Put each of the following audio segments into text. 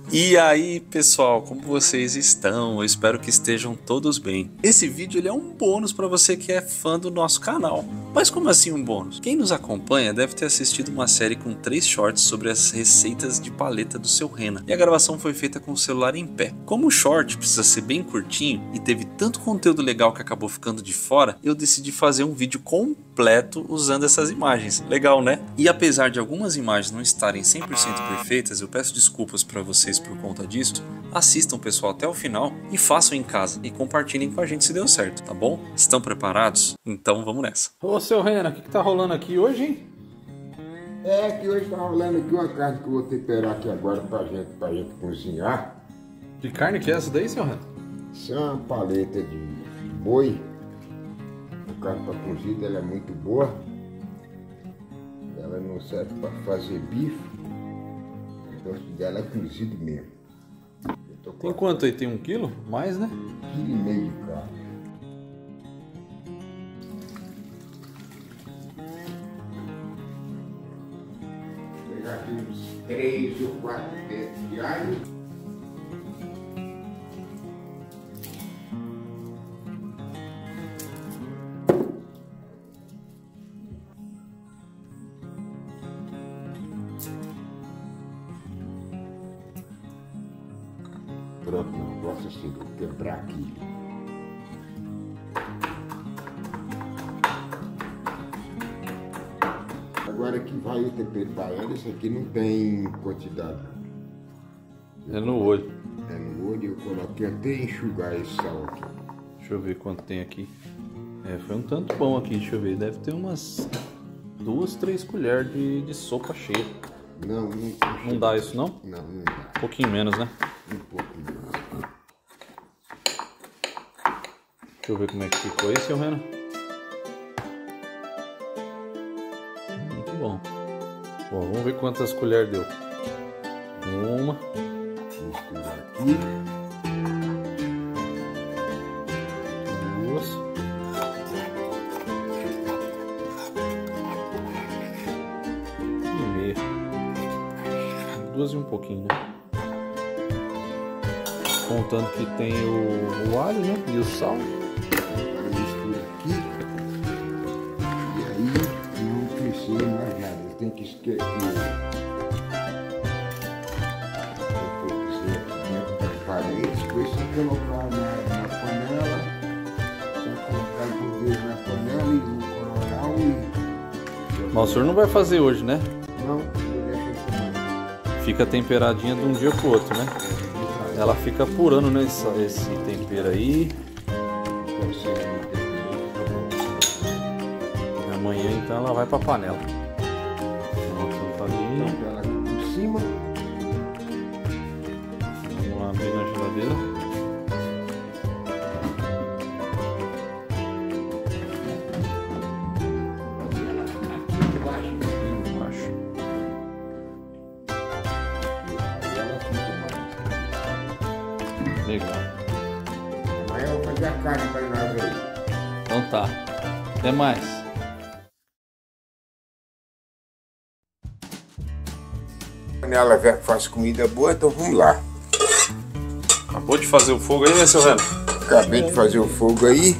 E aí pessoal, como vocês estão? Eu espero que estejam todos bem. Esse vídeo ele é um bônus para você que é fã do nosso canal. Mas como assim um bônus? Quem nos acompanha deve ter assistido uma série com 3 shorts sobre as receitas de paleta do seu Rena. E a gravação foi feita com o celular em pé. Como o short precisa ser bem curtinho e teve tanto conteúdo legal que acabou ficando de fora, eu decidi fazer um vídeo completo usando essas imagens. Legal, né? E apesar de algumas imagens não estarem 100% perfeitas, eu peço desculpas para vocês por conta disso. Assistam, pessoal, até o final e façam em casa e compartilhem com a gente se deu certo, tá bom? Estão preparados? Então vamos nessa. Ô, seu Rena, o que tá rolando aqui hoje, hein? É que hoje tá rolando aqui uma carne que eu vou temperar aqui agora pra gente cozinhar. Que carne que é essa daí, seu Rena? Isso é uma paleta de boi. A carne pra cozida ela é muito boa. Ela não serve pra fazer bife. O gosto dela é cozido mesmo. Tem quanto aí? Tem 1 quilo? Mais, né? 1,5 kg de carne. Vou pegar aqui uns 3 ou 4 dentes de alho. Pronto, não gosto assim, vou quebrar aqui. Agora que vai o tempero baiano, esse aqui não tem quantidade. É no olho. É no olho, eu coloquei até enxugar esse sal aqui. Deixa eu ver quanto tem aqui. É, foi um tanto bom aqui, deixa eu ver. Deve ter umas 2, 3 colheres de sopa cheia. Não dá isso não? Não, não dá. Um pouquinho menos, né? Um pouquinho menos. Deixa eu ver como é que ficou aí, seu Rena. Muito bom. Bom, vamos ver quantas colheres deu. Uma. Misturar aqui. 2. E meia. 2 e um pouquinho, né? Contando que tem o alho, né? E o sal. Agora mistura aqui. E aí não precisa mais nada. Tem que esquecer. Preparei, depois você colocar na panela. Você colocar o dedo na panela e o coronel e. Mas o senhor não vai fazer hoje, né? Não, vou deixar isso mais. Fica temperadinha de um dia pro outro, né? Ela fica apurando, né, esse tempero aí. E amanhã então ela vai pra panela. Ela por cima. Vamos abrir na geladeira. Embaixo. Legal. Amanhã eu vou fazer a carne para nós aí. Então tá. Até mais. Panela velha que faz comida boa, então vamos lá. Acabou de fazer o fogo aí, né, seu Rena? Acabei de fazer o fogo aí.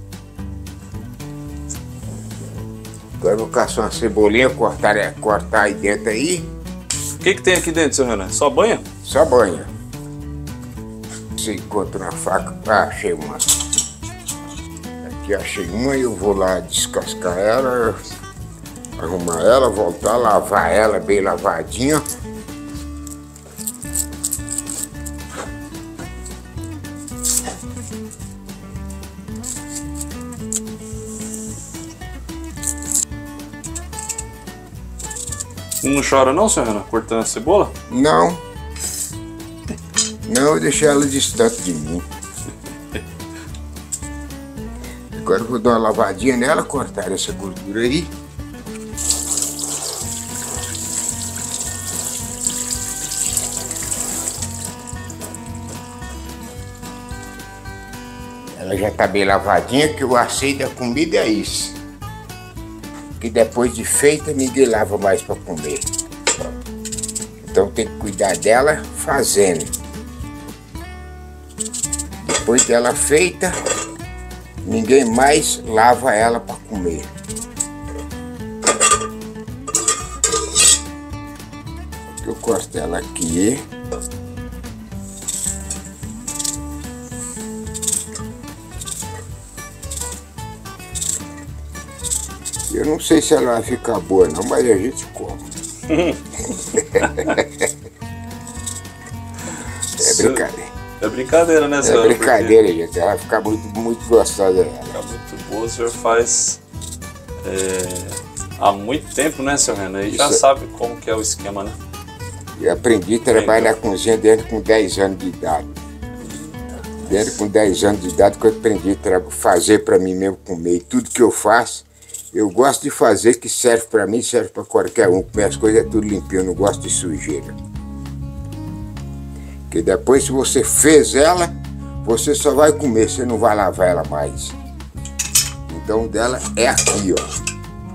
Agora eu vou caçar uma cebolinha, cortar aí dentro aí. O que tem aqui dentro, seu Rena? Só banha? Só banha. Você encontra na faca. Ah, achei uma. Aqui achei uma e eu vou lá descascar ela, arrumar ela, voltar, lavar ela bem lavadinha. Não chora não, seu Rena? Cortando a cebola? Não. Não, eu deixei ela distante de mim. Agora eu vou dar uma lavadinha nela, cortar essa gordura aí. Ela já tá bem lavadinha, que o asseio da comida é isso. Que depois de feita ninguém lava mais para comer. Então tem que cuidar dela fazendo. Depois dela feita, ninguém mais lava ela para comer. Eu corto ela aqui. Eu não sei se ela vai ficar boa não, mas a gente come. É brincadeira. É brincadeira, né, senhor? É brincadeira, gente. Ela vai ficar muito gostosa. Fica muito boa, o senhor faz há muito tempo, né, senhor Renan? E já sabe como que é o esquema, né? Eu aprendi a trabalhar na cozinha desde com 10 anos de idade. Desde com 10 anos de idade que eu aprendi a fazer para mim mesmo comer. E tudo que eu faço, eu gosto de fazer que serve para mim, serve para qualquer um. Comer as coisas é tudo limpinho, eu não gosto de sujeira. Porque depois, se você fez ela, você só vai comer, você não vai lavar ela mais. Então, o dela é aqui, ó.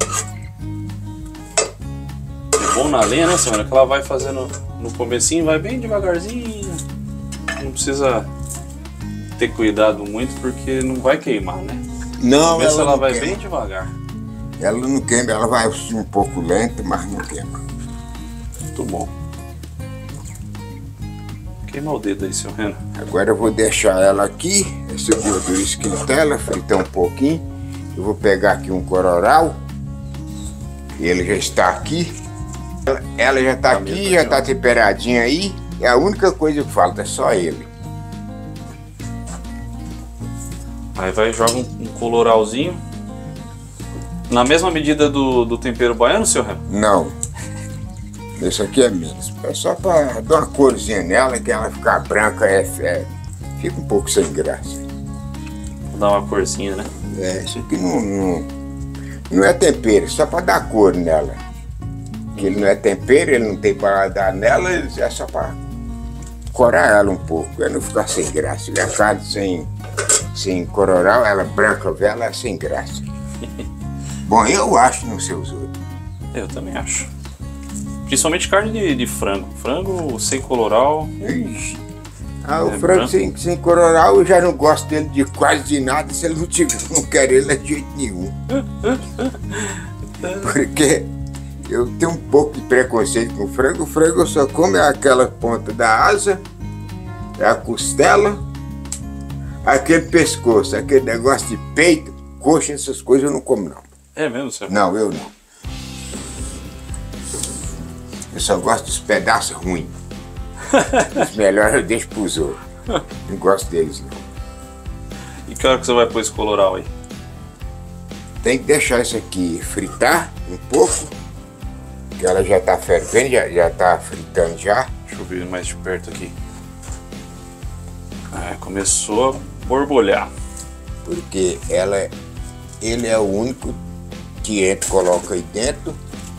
É bom na lenha, né, senhora? Que ela vai fazendo no comecinho, vai bem devagarzinho. Não precisa ter cuidado muito, porque não vai queimar, né? Não, ela vai bem devagar. Ela não queima, ela vai um pouco lenta, mas não queima. Muito bom. Queima o dedo aí, seu Renan. Agora eu vou deixar ela aqui, essa gordura esquentar, ela fritar um pouquinho. Eu vou pegar aqui um cororal. Ele já está aqui. Ela já está aqui, já está temperadinha aí. É a única coisa que falta, é só ele. Aí vai joga um coloralzinho. Na mesma medida do tempero baiano, seu Renan? Não. Esse aqui é menos. É só para dar uma corzinha nela, que ela ficar branca, fica um pouco sem graça. Vou dar uma corzinha, né? Isso aqui não é tempero, só para dar cor nela. Que ele não é tempero, ele não tem para dar nela, é só para corar ela um pouco, para não ficar sem graça. E a carne sem cororal, ela branca, velha, é sem graça. Bom, eu acho, não sei os outros. Eu também acho. Principalmente carne de frango. Frango sem coloral. Ixi. O frango sem coloral, eu já não gosto dele de quase de nada. Se ele não tiver, não quero ele de jeito nenhum. Porque eu tenho um pouco de preconceito com o frango. O frango eu só como aquela ponta da asa, a costela, aquele pescoço, aquele negócio de peito, coxa, essas coisas eu não como não. É mesmo, senhor? Não, eu não. Eu só gosto dos pedaços ruins. Os melhores eu deixo pros outros. Não gosto deles, não. E que hora que você vai pôr esse coloral aí? Tem que deixar isso aqui fritar um pouco. Que ela já tá fervendo, já tá fritando já. Deixa eu ver mais de perto aqui. Começou a borbulhar. Porque ele é o único que entra, coloca aí dentro.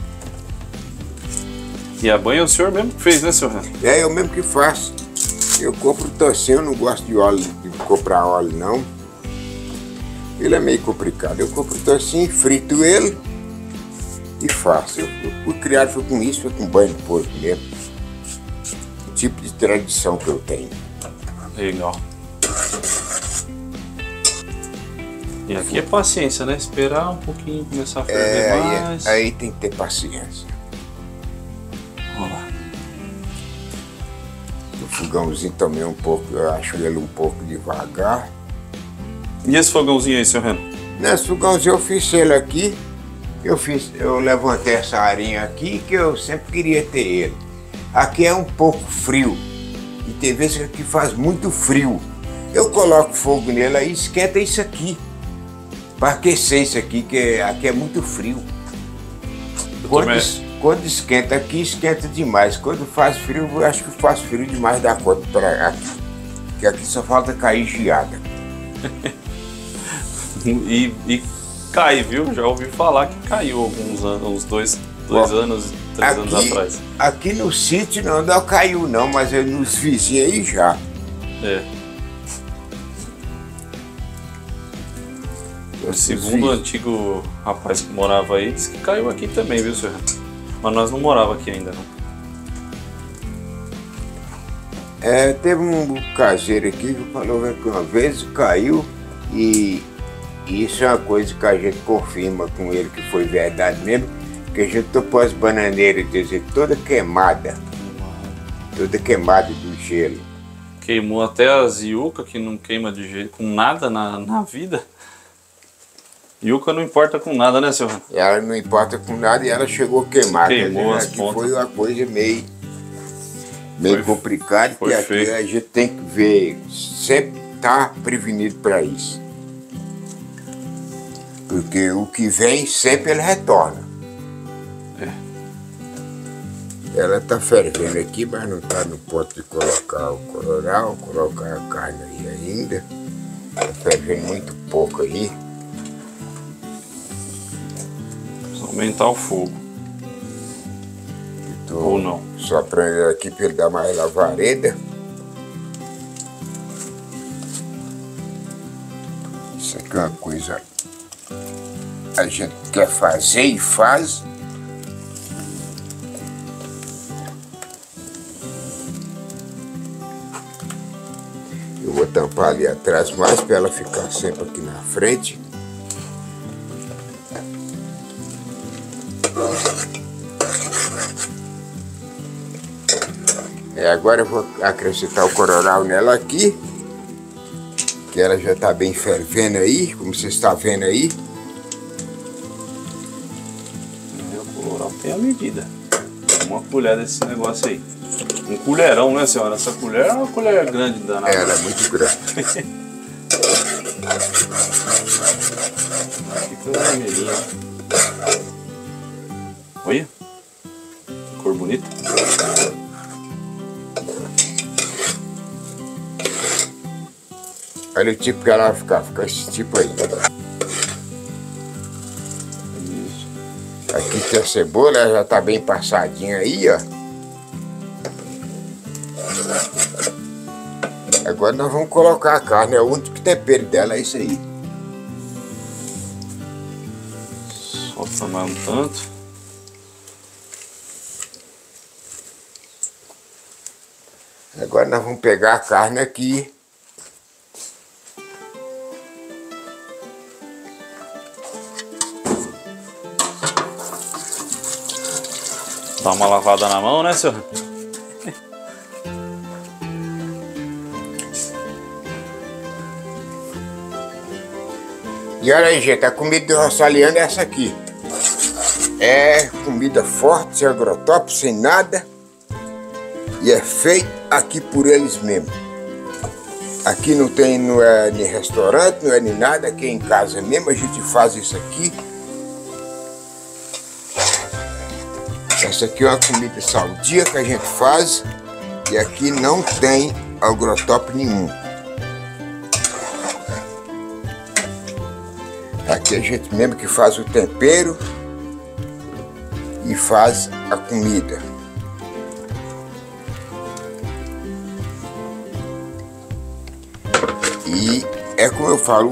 E a banha é o senhor mesmo que fez, né, senhor? É eu mesmo que faço. Eu compro tocinho, eu não gosto de óleo, de comprar óleo não. Ele é meio complicado. Eu compro tocinho, frito ele e faço. Eu fui criado foi com isso, foi com banho de porco mesmo. O tipo de tradição que eu tenho. Legal. E aqui é paciência, né? Esperar um pouquinho começar a ferver mais. Aí tem que ter paciência. Vamos lá. O fogãozinho também um pouco, eu acho ele um pouco devagar. E esse fogãozinho aí, seu Renan? Nesse fogãozinho eu fiz ele aqui. Eu levantei essa arinha aqui que eu sempre queria ter ele. Aqui é um pouco frio. E tem vezes que aqui faz muito frio. Eu coloco fogo nele aí, esquenta isso aqui. Para aquecer isso aqui, que aqui é muito frio. Quando esquenta aqui, esquenta demais. Quando faz frio, eu acho que faz frio demais da conta para aqui. Porque aqui só falta cair geada. e cai, viu? Já ouvi falar que caiu alguns anos, uns dois anos, 3 anos atrás. Aqui no sítio não caiu não, mas nos vizinhos aí já. Segundo o antigo rapaz que morava aí, disse que caiu aqui também, viu, senhor? Mas nós não morava aqui ainda, não. Teve um caseiro aqui que falou que uma vez caiu e isso é uma coisa que a gente confirma com ele que foi verdade mesmo, que a gente topou as bananeiras, quer dizer, toda queimada do gelo. Queimou até as yuca, que não queima de jeito, com nada na vida. Yuca não importa com nada, né, senhor? Ela não importa com nada e ela chegou a queimar. Queimou as aqui pontas. Foi uma coisa meio complicada, porque aqui feio. a gente tem que ver, sempre estar prevenido para isso. Porque o que vem sempre ele retorna. Ela está fervendo aqui, mas não está no ponto de colocar o coloral, colocar a carne aí ainda. Está fervendo muito pouco aí. Precisa aumentar o fogo. Ou não. Soprando ele aqui para ele dar mais lavareda. Isso aqui é uma coisa que a gente quer fazer e faz. Eu vou tampar ali atrás mais para ela ficar sempre aqui na frente. Agora eu vou acrescentar o coloral nela aqui, que ela já está bem fervendo aí, como você está vendo aí. O coloral tem a medida. Uma colher desse negócio aí. Um colherão, né, senhora? Essa colher é uma colher grande danada. Ela é muito grande. Fica vermelhinha. Olha. Cor bonita. Olha o tipo que ela vai ficar esse tipo aí. Isso. Aqui tem a cebola, ela já está bem passadinha aí, ó. Agora nós vamos colocar a carne, é o único tempero dela, é isso aí. Solta mais um tanto. Agora nós vamos pegar a carne aqui. Dá uma lavada na mão, né, senhor? E olha aí, gente, a comida do roçaliano é essa aqui. É comida forte, sem agrotóxico, sem nada. E é feito aqui por eles mesmos. Aqui não é nem restaurante, não é nem nada, aqui é em casa mesmo, a gente faz isso aqui. Essa aqui é uma comida saudia que a gente faz e aqui não tem agrotóxico nenhum. Aqui a gente mesmo que faz o tempero e faz a comida. E é como eu falo,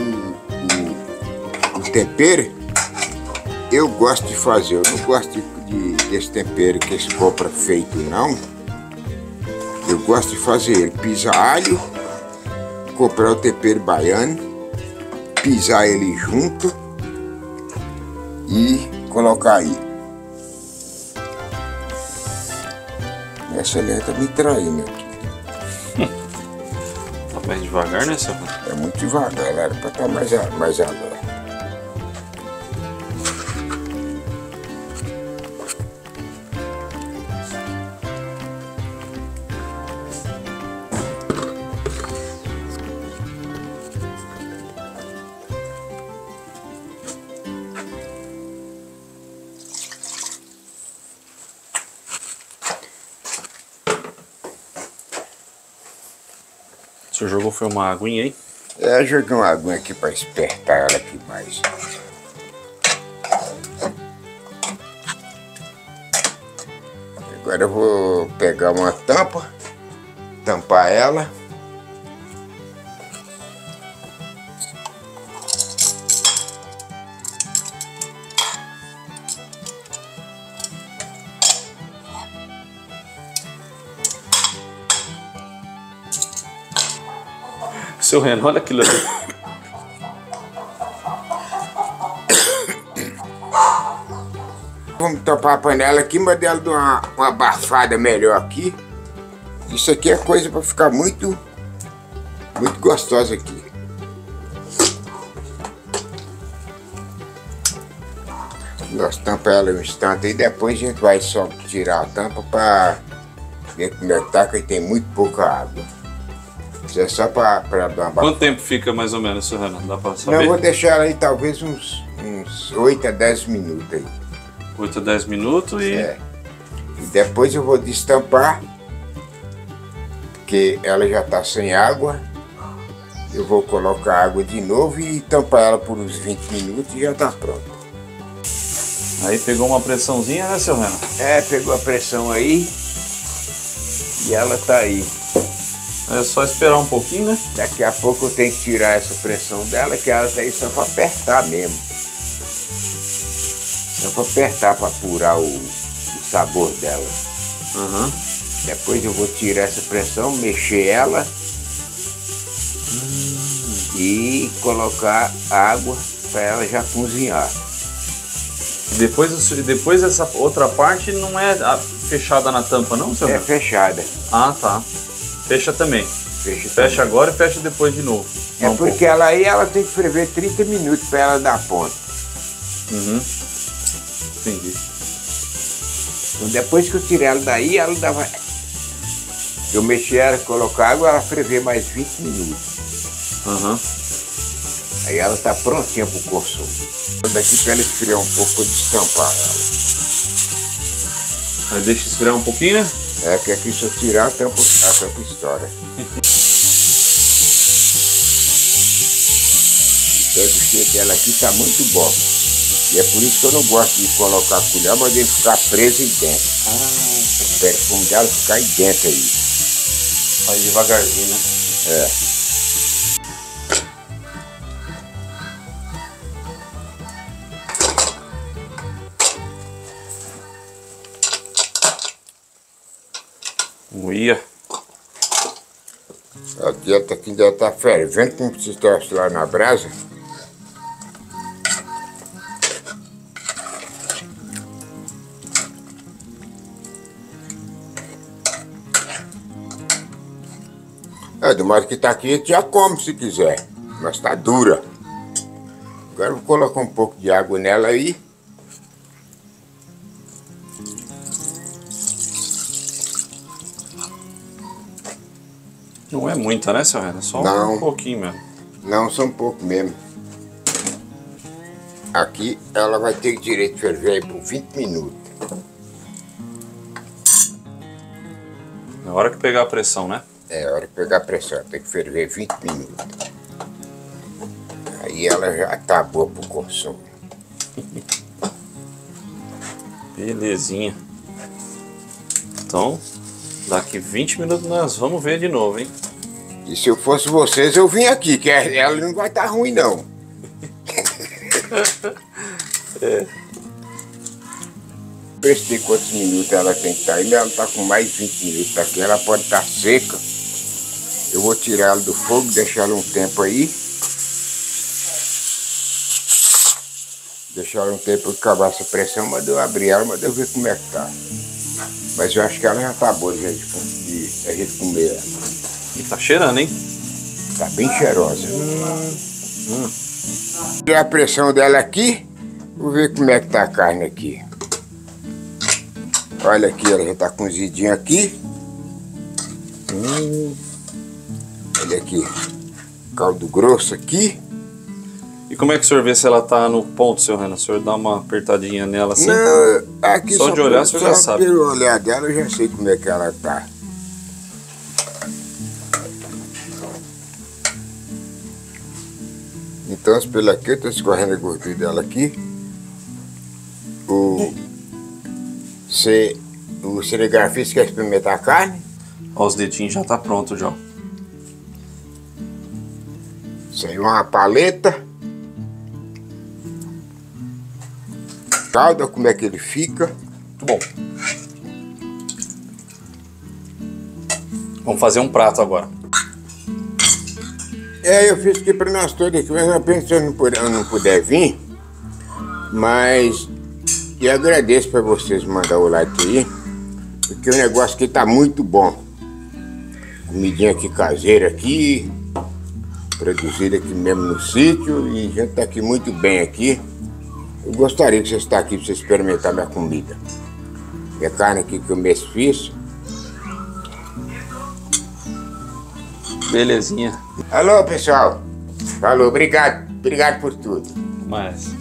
o tempero eu gosto de fazer, eu não gosto desse tempero que eles compram feito não. Eu gosto de fazer ele, pisar alho, comprar o tempero baiano, pisar ele junto e colocar aí. Essa linha tá me traindo aqui. Tá mais devagar, né, senhor? É muito devagar, ela era pra estar mais alerta. O senhor jogou foi uma aguinha aí? Joguei uma aguinha aqui para espertar ela aqui mais. Agora eu vou pegar uma tampa, tampar ela. Seu Renan, olha aquilo ali. Vamos tampar a panela aqui, mas dela dar uma abafada melhor aqui. Isso aqui é coisa para ficar muito gostosa aqui. Nós tampamos ela um instante e depois a gente vai só tirar a tampa para ver como é que tá, que tem muito pouca água. Isso é só para dar uma abafada. Quanto tempo fica mais ou menos, seu Renan? Dá para saber? Não, eu vou deixar ela aí talvez uns 8 a 10 minutos aí. 8 a 10 minutos e... É. E depois eu vou destampar, porque ela já está sem água. Eu vou colocar água de novo e tampar ela por uns 20 minutos e já está pronta. Aí pegou uma pressãozinha, né, seu Renan? É, pegou a pressão aí e ela tá aí. É só esperar um pouquinho, né? Daqui a pouco eu tenho que tirar essa pressão dela, que ela tá aí só para apertar mesmo. Só para apertar, para apurar o sabor dela. Uhum. Depois eu vou tirar essa pressão, mexer ela e colocar água para ela já cozinhar. Depois essa outra parte não é fechada na tampa, não, seu É Renan? fechada. Ah, tá. Fecha também. Fecha agora e fecha depois de novo. É porque ela aí ela tem que ferver 30 minutos para ela dar ponto. Uhum. Entendi. Então depois que eu tirei ela daí, ela dava... Eu mexi ela, colocar água, ela ferver mais 20 minutos. Uhum. Aí ela tá prontinha pro consumo. Daqui para ela esfriar um pouco, eu destampar ela. Aí deixa esfriar um pouquinho, né? É, que aqui se eu tirar, a tampa estoura. O cheiro dela aqui tá muito bom. E é por isso que eu não gosto de colocar a colher, mas ele ficar preso aí dentro. O perfume dela ficar aí dentro aí. Vai devagarzinho, né? É. Uia. Aqui ela ainda tá fervendo, como se estivesse lá na brasa. Do modo que tá aqui, a gente já come se quiser, mas tá dura. Agora eu vou colocar um pouco de água nela aí. Não é muita, né, seu Renan? Só um pouquinho mesmo. Não, só um pouco mesmo. Aqui ela vai ter direito de ferver aí por 20 minutos. Na hora que pegar a pressão, né? É, a hora de pegar a pressão, tem que ferver 20 minutos. Aí ela já tá boa pro consumo. Belezinha. Então, daqui 20 minutos nós vamos ver de novo, hein? E se eu fosse vocês, eu vim aqui, que ela não vai estar ruim, não. É. Prestei quantos minutos ela tem que estar aí, mas ela tá com mais 20 minutos aqui. Ela pode estar seca. Eu vou tirar ela do fogo, deixar ela um tempo aí. Deixar ela um tempo para acabar essa pressão, mas eu abrir ela, mas eu ver como é que tá. Mas eu acho que ela já tá boa de a gente comer ela. E tá cheirando, hein? Tá bem cheirosa. Tirar a pressão dela aqui, vou ver como é que tá a carne aqui. Olha aqui, ela já tá cozidinha aqui. Olha aqui, caldo grosso aqui. E como é que o senhor vê se ela tá no ponto, seu Renan? O senhor dá uma apertadinha nela assim? Não, aqui só de olhar o senhor já sabe. Pelo olhar dela eu já sei como é que ela tá. Então, pelo aqui, eu tô escorrendo a gordura dela aqui. O cinegrafista quer experimentar a carne? Ó, os dedinhos já tá pronto já. Isso aí é uma paleta. Calda, como é que ele fica. Muito bom. Vamos fazer um prato agora. Eu fiz aqui para nós todos aqui, mas eu penso que eu não puder vir. Mas eu agradeço para vocês mandar o like aí, porque o negócio aqui tá muito bom. Comidinha aqui caseira aqui, produzida aqui mesmo no sítio, e a gente tá aqui muito bem aqui. Eu gostaria que vocês estão aqui para vocês experimentar minha comida. Minha carne aqui que eu mesmo fiz. Belezinha. Alô, pessoal. Falou, obrigado por tudo. Mas...